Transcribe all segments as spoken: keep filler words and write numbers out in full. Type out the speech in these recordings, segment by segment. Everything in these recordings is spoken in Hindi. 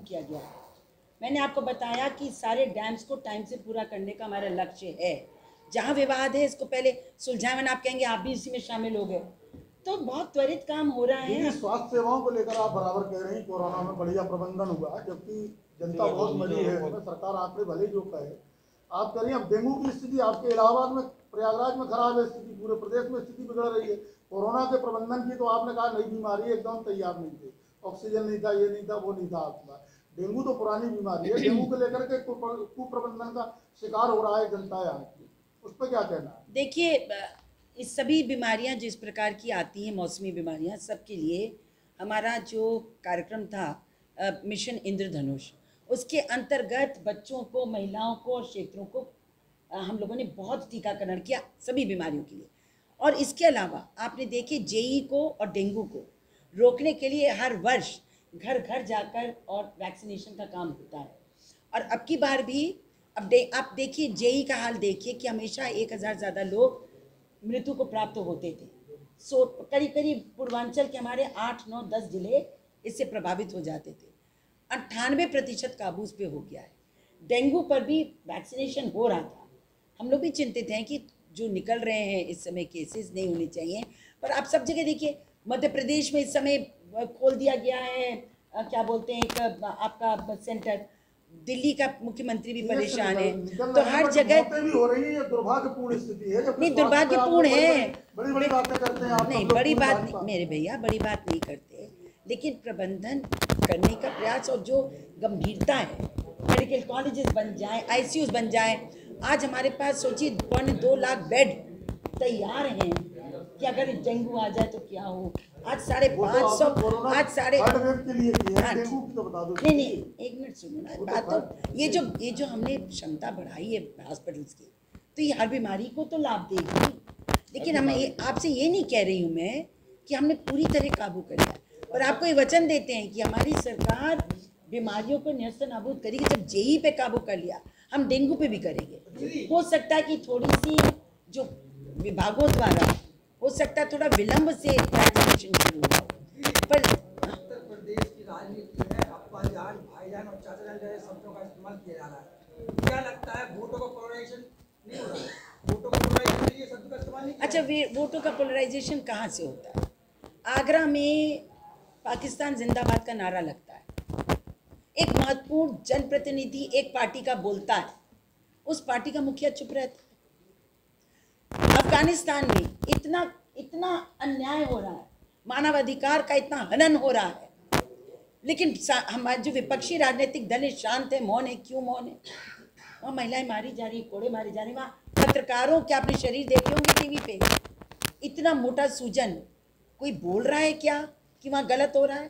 किया गया है। मैंने आपको बताया कि सारे डैम्स को टाइम से पूरा करने का हमारा लक्ष्य है। जहाँ विवाद है इसको पहले सुलझाएं, वरना आप कहेंगे आप भी इसी में शामिल हो गए। तो बहुत त्वरित काम हो रहा है। स्वास्थ्य सेवाओं को लेकर आप बराबर कह रहे हैं कोरोना में बढ़िया प्रबंधन हुआ, जबकि जनता बहुत मरी है, सरकार आंकड़े भले जो कहे। आप कह रही हैं अब डेंगू की स्थिति आपके इलाहाबाद में, प्रयागराज में खराब है स्थिति, पूरे प्रदेश में स्थिति बिगड़ रही है। कोरोना के प्रबंधन की तो आपने कहा नई बीमारी एकदम तैयार नहीं थी, ऑक्सीजन नहीं था, ये नहीं था, वो नहीं था आपके पास। डेंगू तो पुरानी बीमारी है, डेंगू को लेकर के कुप्रबंधन का शिकार हो रहा है जनता यहाँ की, उस पर क्या कहना है? देखिए, इस सभी बीमारियां जिस प्रकार की आती हैं, मौसमी बीमारियां, सबके लिए हमारा जो कार्यक्रम था मिशन इंद्रधनुष, उसके अंतर्गत बच्चों को, महिलाओं को और क्षेत्रों को हम लोगों ने बहुत टीकाकरण किया सभी बीमारियों के लिए। और इसके अलावा आपने देखे जेई को और डेंगू को रोकने के लिए हर वर्ष घर घर जाकर और वैक्सीनेशन का काम होता है। और अब की बार भी अब दे, आप देखिए जेई का हाल देखिए कि हमेशा एक हज़ार ज़्यादा लोग मृत्यु को प्राप्त होते थे। सो करीब करीब पूर्वांचल के हमारे आठ नौ दस जिले इससे प्रभावित हो जाते थे। अट्ठानवे प्रतिशत काबू उस पर हो गया है। डेंगू पर भी वैक्सीनेशन हो रहा था। हम लोग भी चिंतित हैं कि जो निकल रहे हैं इस समय केसेस नहीं होने चाहिए, पर आप सब जगह देखिए, मध्य प्रदेश में इस समय खोल दिया गया है, क्या बोलते हैं, एक आपका सेंटर, दिल्ली का मुख्यमंत्री भी परेशान है। तो हर जगह भी हो रही है, दुर्भाग्यपूर्ण स्थिति है। नहीं, दुर्भाग्यपूर्ण है, बड़ी बड़ी बातें करते हैं आप। नहीं, बड़ी बात नहीं मेरे भैया, बड़ी बात नहीं करते, लेकिन प्रबंधन करने का प्रयास और जो गंभीरता है, मेडिकल कॉलेजेस बन जाएं, आईसीयूज बन जाएं। आज हमारे पास सोचिए पौने दो लाख बेड तैयार हैं कि अगर डेंगू आ जाए तो क्या हो। आज साढ़े पाँच सौ आज साढ़े नहीं नहीं एक मिनट सुनो ना बात। तो ये जो ये जो हमने क्षमता बढ़ाई है हॉस्पिटल्स की, तो ये हर बीमारी को तो लाभ देगी। लेकिन हमें ये आपसे ये नहीं कह रही हूँ मैं कि हमने पूरी तरह काबू कर लिया, और आपको ये वचन देते हैं कि हमारी सरकार बीमारियों को न्यस्त नाबूद करेगी। जब जेई पे काबू कर लिया, हम डेंगू पे भी करेंगे। हो सकता है कि थोड़ी सी जो विभागों द्वारा हो सकता है थोड़ा विलंब से वैक्सीनेशन शुरू हुआ, पर उत्तर प्रदेश की राजनीति में अप्पा जान, भाईजान और चाचा जान जैसे शब्दों का इस्तेमाल किया जा रहा है। क्या लगता है वोटों का पोलराइजेशन नहीं हो रहा है? वोटों का पोलराइजेशन के लिए शब्द का इस्तेमाल नहीं। अच्छा, वे वोटों का पोलराइजेशन कहाँ से होता है? आगरा में पाकिस्तान जिंदाबाद का नारा लगता है, एक महत्वपूर्ण जनप्रतिनिधि एक पार्टी का बोलता है, उस पार्टी का मुखिया चुप रहता है। अफगानिस्तान में इतना इतना अन्याय हो रहा है, मानवाधिकार का इतना हनन हो रहा है, लेकिन हमारे जो विपक्षी राजनीतिक दल है शांत है, मौन है। क्यों मौन है? वहाँ महिलाएं मारी जा रही, कोड़े मारे जा रहे, वहाँ पत्रकारों के अपने शरीर देखे होंगे टीवी पे, इतना मोटा सूजन, कोई बोल रहा है क्या कि वहाँ गलत हो रहा है?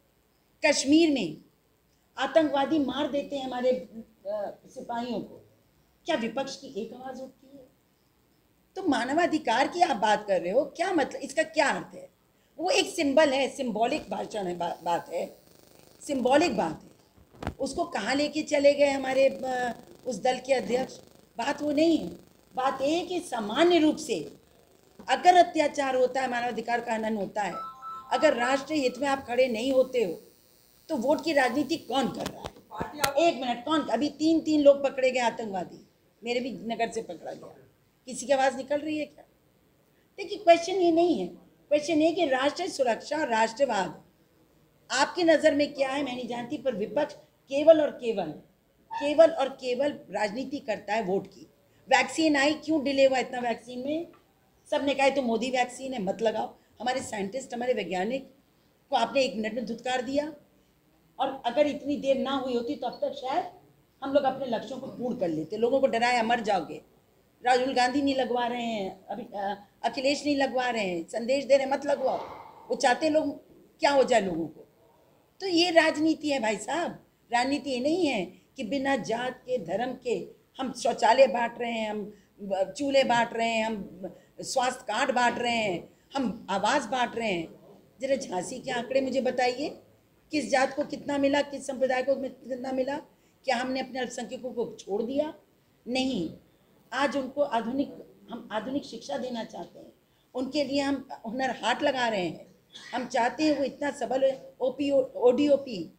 कश्मीर में आतंकवादी मार देते हैं हमारे सिपाहियों को, क्या विपक्ष की एक आवाज उठती है? तो मानवाधिकार की आप बात कर रहे हो, क्या मतलब, इसका क्या अर्थ है? वो एक सिंबल है, सिंबॉलिक भाषण है, बा, बात है, सिंबॉलिक बात है। उसको कहाँ लेके चले गए हमारे उस दल के अध्यक्ष? बात वो नहीं है। बात ये है कि सामान्य रूप से अगर अत्याचार होता है, मानवाधिकार का हनन होता है, अगर राष्ट्रीय हित में आप खड़े नहीं होते हो, तो वोट की राजनीति कौन कर रहा है? एक मिनट, कौन? अभी तीन तीन लोग पकड़े गए आतंकवादी, मेरे भी नगर से पकड़ा गया। किसी की आवाज़ निकल रही है क्या? देखिए, क्वेश्चन ये नहीं है, क्वेश्चन ये कि राष्ट्रीय सुरक्षा, राष्ट्रवाद आपकी नज़र में क्या है मैं नहीं जानती, पर विपक्ष केवल और केवल केवल और केवल राजनीति करता है वोट की। वैक्सीन आई, क्यों डिले हुआ इतना वैक्सीन में? सब ने कहा तो मोदी वैक्सीन है, मत लगाओ। हमारे साइंटिस्ट, हमारे वैज्ञानिक को आपने एक मिनट में धुतकार दिया, और अगर इतनी देर ना हुई होती तो अब तक शायद हम लोग अपने लक्ष्यों को पूर्ण कर लेते। लोगों को डराया मर जाओगे, राहुल गांधी नहीं लगवा रहे हैं, अभी अखिलेश नहीं लगवा रहे हैं, संदेश दे रहे हैं मत लगवाओ। वो चाहते लोग क्या हो जाए लोगों को। तो ये राजनीति है भाई साहब। राजनीति ये नहीं है कि बिना जात के, धर्म के हम शौचालय बांट रहे हैं, हम चूल्हे बांट रहे हैं, हम स्वास्थ्य कार्ड बांट रहे हैं, हम आवास बांट रहे हैं। जरा झांसी के आंकड़े मुझे बताइए, किस जात को कितना मिला, किस संप्रदाय को कितना मिला? क्या हमने अपने अल्पसंख्यकों को छोड़ दिया? नहीं। आज उनको आधुनिक हम आधुनिक शिक्षा देना चाहते हैं, उनके लिए हम हुनर हाट लगा रहे हैं। हम चाहते हैं वो इतना सबल, ओपी ओडीओपी